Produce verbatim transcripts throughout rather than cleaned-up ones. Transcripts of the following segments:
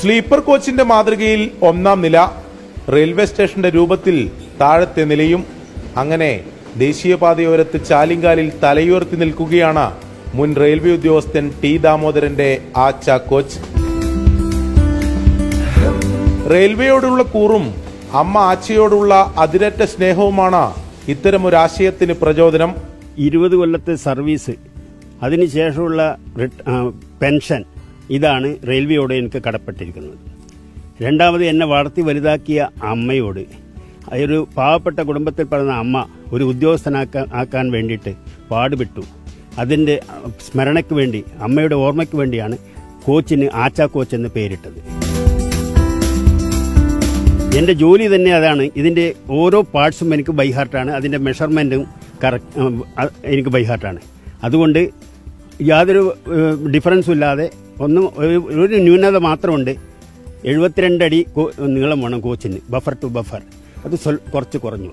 Sleeper കോച്ചിന്റെ മാതൃകയിൽ ഒന്നാം നില, റെയിൽവേ സ്റ്റേഷന്റെ രൂപത്തിൽ താഴത്തെ നിലയും. അങ്ങനെ ദേശീയപാതയോരത്ത് ചാലിങ്കാലിൽ തലയുയർത്തി നിൽക്കുകയാണ് മുൻ റെയിൽവേ ഉദ്യോഗസ്ഥൻ ടി ദാമോദരന്റെ ആച്ച കോച്ച്. റെയിൽവേയോടുള്ള കൂറും അമ്മ ആച്ചയോടുള്ള അതിരറ്റ സ്നേഹവുമാണ് ഇത്തരമൊരാശയത്തിന് പ്രചോദനം. ഇരുപത് കൊല്ലത്തെ സർവീസ്, അതിനുശേഷമുള്ള പെൻഷൻ, ഇതാണ് റെയിൽവേയോട് എനിക്ക് കടപ്പെട്ടിരിക്കുന്നത്. രണ്ടാമത് എന്നെ വളർത്തി വലുതാക്കിയ അമ്മയോട്, ഒരു പാവപ്പെട്ട കുടുംബത്തിൽ പറഞ്ഞ അമ്മ ഒരു ഉദ്യോഗസ്ഥനാക്കാൻ ആക്കാൻ വേണ്ടിയിട്ട് പാടുപെട്ടു. അതിൻ്റെ സ്മരണയ്ക്ക് വേണ്ടി, അമ്മയുടെ ഓർമ്മയ്ക്ക് വേണ്ടിയാണ് കോച്ചിന് ആച്ച കോച്ച് എന്ന് പേരിട്ടത്. എൻ്റെ ജോലി തന്നെ അതാണ്. ഇതിൻ്റെ ഓരോ പാർട്സും എനിക്ക് ബൈഹാർട്ടാണ്, അതിൻ്റെ മെഷർമെൻറ്റും കറക്റ്റ് എനിക്ക് ബൈഹാർട്ടാണ്. അതുകൊണ്ട് യാതൊരു ഡിഫറൻസും ഇല്ലാതെ, ഒന്നും ഒരു ന്യൂനത മാത്രമുണ്ട്. എഴുപത്തിരണ്ട് അടി നീളം വേണം കോച്ചിന്, ബഫർ ടു ബഫർ. അത് കുറച്ച് കുറഞ്ഞു.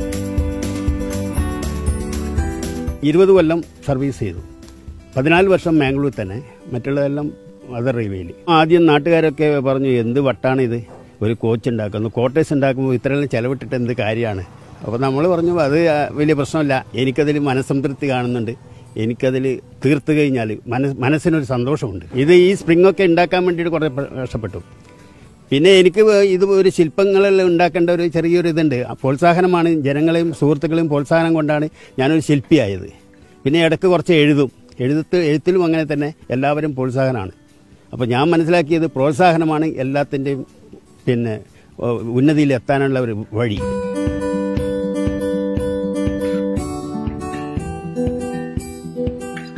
ഇരുപത് കൊല്ലം സർവീസ് ചെയ്തു. പതിനാല് വർഷം മാംഗ്ലൂർ തന്നെ, മറ്റുള്ളതെല്ലാം അതർ റെയിൽവേയിൽ. ആദ്യം നാട്ടുകാരൊക്കെ പറഞ്ഞു, എന്ത് വട്ടാണിത്, ഒരു കോച്ച് ഉണ്ടാക്കുന്നു, ക്വാർട്ടേഴ്സ് ഉണ്ടാക്കുമ്പോൾ ഇത്രയെല്ലാം ചിലവിട്ടിട്ട് എന്ത് കാര്യമാണ്. അപ്പോൾ നമ്മൾ പറഞ്ഞു, അത് വലിയ പ്രശ്നമില്ല, എനിക്കതിൽ മനസ്സംതൃപ്തി കാണുന്നുണ്ട്, എനിക്കതിൽ തീർത്തു കഴിഞ്ഞാൽ മനസ് മനസ്സിനൊരു സന്തോഷമുണ്ട്. ഇത് ഈ സ്പ്രിങ്ങൊക്കെ ഉണ്ടാക്കാൻ വേണ്ടിയിട്ട് കുറേ കഷ്ടപ്പെട്ടു. പിന്നെ എനിക്ക് ഇത് ഒരു ശില്പങ്ങളെല്ലാം ഉണ്ടാക്കേണ്ട ഒരു ചെറിയൊരു ഇതുണ്ട്. പ്രോത്സാഹനമാണ്, ജനങ്ങളെയും സുഹൃത്തുക്കളെയും പ്രോത്സാഹനം കൊണ്ടാണ് ഞാനൊരു ശില്പിയായത്. പിന്നെ ഇടയ്ക്ക് കുറച്ച് എഴുതും, എഴുത്ത് എഴുത്തിലും അങ്ങനെ തന്നെ എല്ലാവരും പ്രോത്സാഹനമാണ്. അപ്പോൾ ഞാൻ മനസ്സിലാക്കിയത് പ്രോത്സാഹനമാണ് എല്ലാത്തിൻ്റെയും പിന്നെ ഉന്നതിയിൽ എത്താനുള്ള ഒരു വഴി.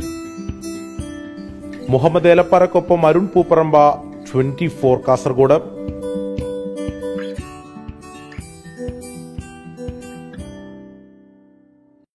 മുഹമ്മദ് ഏലപ്പാറക്കൊപ്പം അരുൺ പൂപ്പറമ്പ, ട്വന്റി ഫോർ കാസർഗോഡ്.